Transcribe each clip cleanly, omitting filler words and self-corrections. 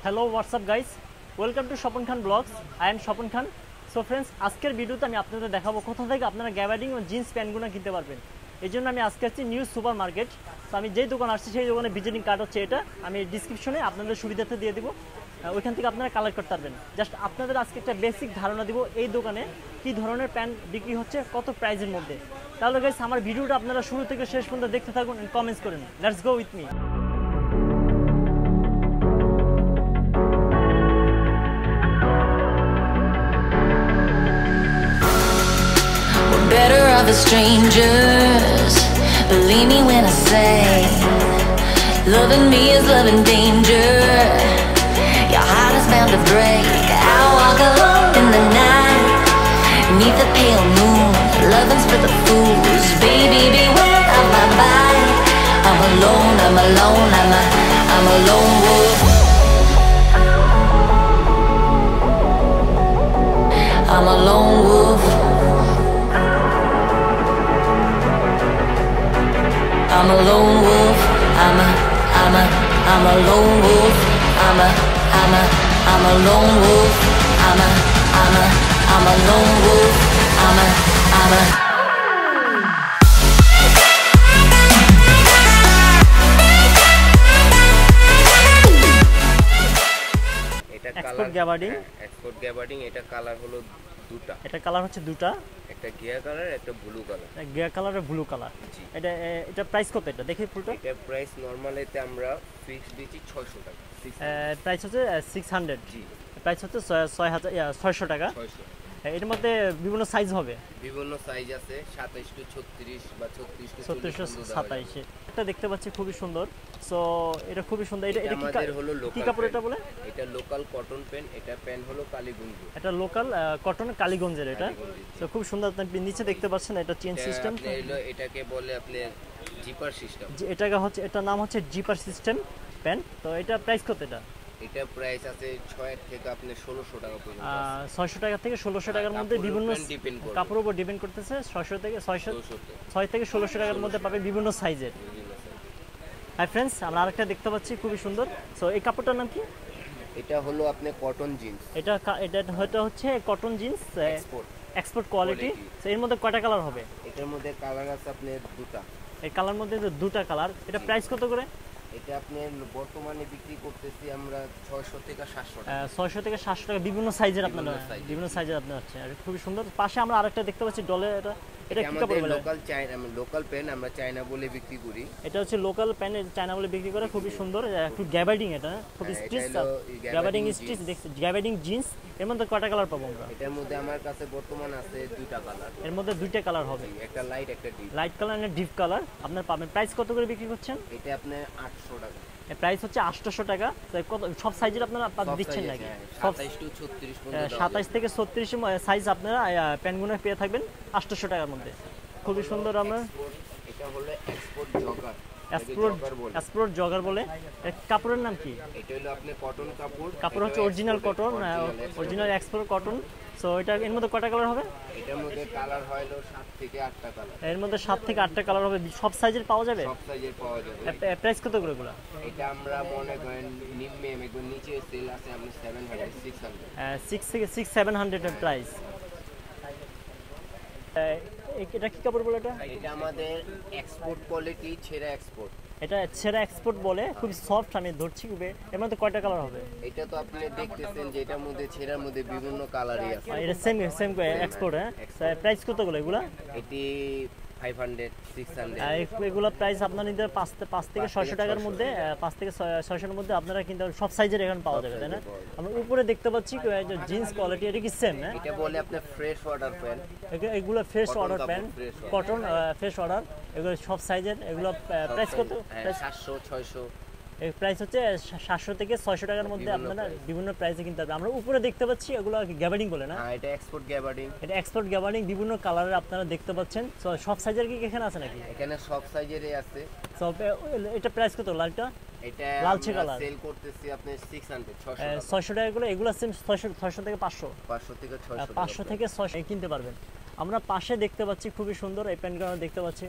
Hello WhatsApp guys, welcome to Swapan Khan blogs. I am Swapan Khan. So friends, আজকের ভিডিওতে আমি আপনাদের দেখাবো কোথা থেকে আপনারা গ্যাবার্ডিং ও জিন্স প্যান্টগুলো কিনতে পারবেন। এই জন্য আমি আজকে আসছি নিউ সুপার মার্কেট। তো আমি যেই দোকান আসছি সেই দোকানে ভিজিটিং কার্ড হচ্ছে এটা, আমি ডিসক্রিপশনে আপনাদের সুবিধাতে দিয়ে দিব, ওইখান থেকে আপনারা কালেক্ট করতে পারবেন। জাস্ট আপনাদের আজকে একটা বেসিক ধারণা দিব এই দোকানে কী ধরনের প্যান্ট বিক্রি হচ্ছে, কত প্রাইসের মধ্যে। তাহলে গাইস আমার ভিডিওটা আপনারা শুরু থেকে শেষ পর্যন্ত দেখতে থাকুন, কমেন্টস করেন। Let's go with me. Better off as strangers. Believe me when I say, loving me is loving danger. Your heart is bound to break. I walk alone in the night, beneath the pale moon. Loving's for the fools. Baby, beware of my bite. I'm alone, I'm alone, I'm a lone wolf. I'm a lone wolf. I'm a lone wolf. I'm a lone wolf. I'm a lone wolf. I'm a lone wolf. Export gabardine. Export gabardine, এটা colour হলো দুটা। এটা colour হচ্ছে দুটা, একটা গিয়া colour, একটা blue colour. Grey colour আর ব্লু কালার। এটা প্রাইস কত? এটা দেখি ফুলটা। এটা প্রাইস নরমালিতে আমরা ফিক্স দিচ্ছি 600 টাকা। প্রাইস হচ্ছে 600। জি, প্রাইস হচ্ছে 600 টাকা। 600। এর মধ্যে বিভিন্ন সাইজ হবে, বিভিন্ন সাইজ আছে, 27 টু 36 বা 36 টু 36-27। এটা দেখতে পাচ্ছি খুবই সুন্দর। সো এটা খুবই সুন্দর। এটা আমাদের হলো কি লোকাল কাপড় এটা বলে? এটা লোকাল কটন প্যান্ট। এটা প্যান্ট হলো কালীগঞ্জ। এটা লোকাল কটন কালীগঞ্জের এটা। কালীগঞ্জ। সো খুব সুন্দর। আপনি নিচে দেখতে পাচ্ছেন এটা চেইন সিস্টেম। এটাকে বলে আপনি জিপার সিস্টেম। এটার নাম হচ্ছে জিপার সিস্টেম প্যান্ট। তো এটা প্রাইস কত? এটা প্রাইস আছে 6 থেকে আপনি 1600 টাকা পর্যন্ত। 600 টাকা থেকে 1600 টাকার মধ্যে বিভিন্ন কাপড়ের উপর ডিপেন্ড করতেছে। 600 থেকে 6 থেকে 1600 টাকার মধ্যে পাবে বিভিন্ন সাইজের। হাই ফ্রেন্ডস, আমরা আরেকটা দেখতে পাচ্ছি খুবই সুন্দর। সো এই কাপড়টার নাম কি? এটা হলো আপনি কটন জিন্স। এটা হচ্ছে cotton jeans export quality. So এর মধ্যে কয়টা কালার হবে? এটার মধ্যে কালার আছে আপনার দুটা। এই কালার মধ্যে দুটা কালার। এটা প্রাইস কত করে? এটা আপনি বর্তমানে বিক্রি করতেছি আমরা 600 থেকে 700 টাকা। 600 থেকে 700 টাকা বিভিন্ন সাইজের আপনারা হচ্ছে। আর খুবই সুন্দর। পাশে আমরা আরেকটা দেখতে পাচ্ছি ডলে। এটা কি কাপড় বলে? লোকাল পেন, আমরা চায়না বলে বিক্রি করি। এটা হচ্ছে লোকাল পেন, চায়না বলে বিক্রি করে। খুবই সুন্দর। একটু গ্যাবার্ডিং, এটা খুব স্টিচ গ্যাবার্ডিং স্টিচ দেখছি। Gabardine jeans. এর মধ্যে কয়টা কালার পাবো আমরা? এটার মধ্যে আমার কাছে বর্তমানে আছে দুইটা কালার। এর মধ্যে দুইটা কালার হবে, একটা লাইট একটা ডিপ। লাইট কালার আর ডিপ কালার আপনারা পাবেন। প্রাইস কত করে বিক্রি করছেন? এটা আপনি 800 টাকা। এর প্রাইস হচ্ছে 800 টাকা। কত সব সাইজের আপনারা দিচ্ছেন নাকি? 27 টু 36 পর্যন্ত। 27 থেকে 36 সাইজ আপনারা প্যান্টগুলো পেয়ে থাকবেন 800 টাকার মধ্যে। খুবই সুন্দর। আমরা এটা হলো এক্সপোর্ট জগার। এক্সপোর্ট জগার বলে। কাপড়ের নাম কি? এটা হলো আপনি কটন কাপড় হচ্ছে original cotton, original export cotton. So এটা এর মধ্যে কয়টা কালার হবে? এটার মধ্যে কালার হয় 7 থেকে 8টা কালার। এর মধ্যে 7 থেকে 8টা কালার হবে। সব সাইজের পাওয়া যাবে? সব সাইজের পাওয়া যাবে। প্রাইস কত করে এগুলো? এটা আমরা মনে করেন নিম্নে একদম নিচে সেল আছে আপনি 700 600 600-700 এর প্রাইস। এটা কি কাপড় বলে? এটা আমাদের এক্সপোর্ট কোয়ালিটি, ছেঁড়া এক্সপোর্ট। এটা ছেঁড়া এক্সপোর্ট বলে, খুব সফট। আমি ধরছি খুবই। এর মধ্যে কয়টা কালার হবে? এটা তো আপনি দেখতেছেন যে এটার মধ্যে ছেঁড়ার মধ্যে বিভিন্ন কালারই আছে। এটা সেম এক্সপোর্ট। হ্যাঁ, প্রাইস কত গুলো এগুলা? এটি 500 600। এগুলো প্রাইস আপনার নিতে 5 থেকে 600 টাকার মধ্যে, 5 থেকে 600 এর মধ্যে আপনারা কিন্তু সব সাইজের এখানে পাওয়া যাবে, তাই না? আমরা উপরে দেখতে পাচ্ছি জিন্স কোয়ালিটি। এটা কি সেম? হ্যাঁ, এটা বলে আপনি ফ্রেশ অর্ডার প্যান্ট। এগুলো fresh order pant, cotton fresh order. এগুলো সব সাইজের। এগুলো প্রাইস কত? 700 600। এর প্রাইস হচ্ছে 700 থেকে 600 টাকার মধ্যে আপনারা বিভিন্ন প্রাইসে কিনতে পারবেন। আমরা উপরে দেখতে পাচ্ছি এগুলো গ্যাবার্ডিং বলে না? এটা এক্সপোর্ট গ্যাবার্ডিং। এটা এক্সপোর্ট গ্যাবার্ডিং বিভিন্ন কালারের আপনারা দেখতে পাচ্ছেন। সব সাইজের কি এখানে আছে নাকি? এখানে সব সাইজেরই আছে। সব। এটা প্রাইস কত লালটা? এটা লালচে কালার সেল করতেছি আপনি 600 600 টাকা করে। এগুলো সেম 600 থেকে 500 থেকে 600 500 থেকে 600 কিনতে পারবেন। আমরা পাশে দেখতে পাচ্ছি খুবই সুন্দর এই প্যান্টগুলো দেখতে পাচ্ছি।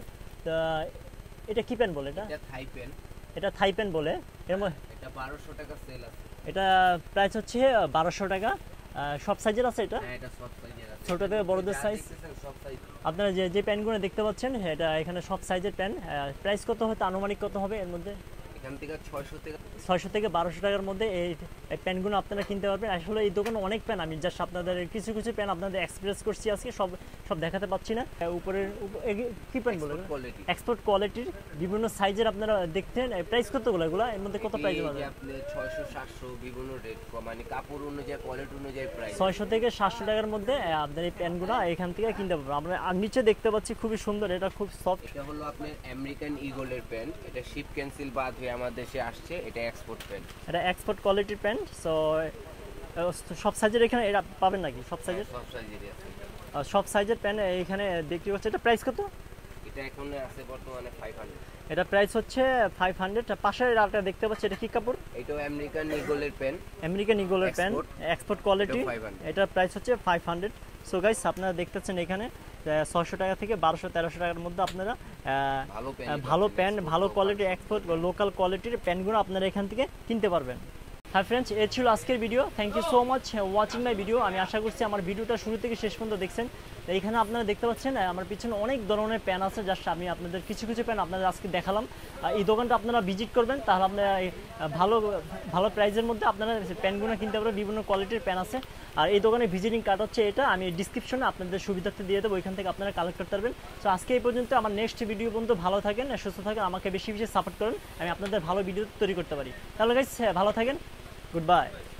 এটা কি প্যান্ট বলে? এটা থাই প্যান্ট। এটা থাই প্যান্ট বলে। এর মধ্যে এটা 1200 টাকা সেল আছে। এটা প্রাইস হচ্ছে 1200 টাকা। সব সাইজের আছে এটা? হ্যাঁ, এটা সব সাইজের আছে, ছোট থেকে বড়দের সাইজ। সব সাইজ আপনারা যে প্যান্টগুলো দেখতে পাচ্ছেন এটা এখানে সব সাইজের প্যান্ট। প্রাইস কত হতে আনুমানিক কত হবে এর মধ্যে? এখান থেকে 600 থেকে 1200 টাকার মধ্যে এই প্যান্টগুলো আপনারা কিনতে পারবেন। আসলে এই দোকানে অনেক প্যান্ট, আমি জাস্ট আপনাদের কিছু প্যান্ট আপনাদের এক্সপ্রেস করছি আজকে, সব দেখাতে পাচ্ছি না। উপরের কি প্যান্ট বলে? এক্সপোর্ট কোয়ালিটির বিভিন্ন সাইজের আপনারা দেখতেন। প্রাইস কতগুলো এগুলো? এর মধ্যে কত প্রাইস হবে? আপনি 600 700 বিভিন্ন রেট, মানে কাপড় অনুযায়ী কোয়ালিটি অনুযায়ী প্রাইস। 600 থেকে 700 টাকার মধ্যে আপনার এই প্যান্টগুলো এখান থেকে কিনতে পারবেন। আমরা নিচে দেখতে পাচ্ছি খুবই সুন্দর, এটা খুব সফট। এটা হলো আপনার আমেরিকান ঈগলের প্যান্ট, এটা শিপ ক্যান্সেল বাদ হয়ে আমাদের দেশে আসছে, এটা এক্সপোর্ট প্যান্ট, এটা এক্সপোর্ট কোয়ালিটির প্যান্ট। সো সব সাইজের এখানে এটা পাবেন নাকি? সব সাইজের? সব সাইজেরই আছে, সব সাইজের প্যান্ট এখানে বিক্রি হচ্ছে। এটা প্রাইস কত? এটা এখন আছে বর্তমানে 500। এটা প্রাইস হচ্ছে 500। পাশে আরেকটা দেখতে পাচ্ছি, এটা কি কাপড়? এটাও আমেরিকান ঈগলের প্যান্ট, আমেরিকান ঈগলের প্যান্ট, এক্সপোর্ট কোয়ালিটি। এটা প্রাইস হচ্ছে 500। সো গাইস, আপনারা দেখতেছেন এখানে 600 টাকা থেকে 1200-1300 টাকার মধ্যে আপনারা ভালো প্যান্ট, ভালো কোয়ালিটির এক্সপোর্ট লোকাল কোয়ালিটির প্যান্টগুলো আপনারা এখান থেকে কিনতে পারবেন। হ্যাঁ ফ্রেন্ডস, এই ছিল আজকের video. Thank you so much watching my video. আমি আশা করছি আমার ভিডিওটা শুরু থেকে শেষ পর্যন্ত দেখছেন। এইখানে আপনারা দেখতে পাচ্ছেন আমার পিছনে অনেক ধরনের প্যান আছে, জাস্ট আমি আপনাদের কিছু প্যান আপনাদের আজকে দেখালাম। এই দোকানটা আপনারা ভিজিট করবেন, তাহলে আপনারা ভালো প্রাইসের মধ্যে আপনারা প্যানগুলো কিনতে পারবেন। বিভিন্ন কোয়ালিটির প্যান আছে। আর এই দোকানের ভিজিটিং কার্ড হচ্ছে এটা, আমি ডিসক্রিপশনে আপনাদের সুবিধার্থে দিয়ে দেবো, ওইখান থেকে আপনারা কালেক্ট করতে পারবেন। সো আজকে এই পর্যন্ত। আমার নেক্সট ভিডিও পর্যন্ত ভালো থাকেন, সুস্থ থাকেন, আমাকে বেশি সাপোর্ট করেন, আমি আপনাদের ভালো ভিডিও তৈরি করতে পারি। তাহলে গাইস, ভালো থাকেন, গুড বাই।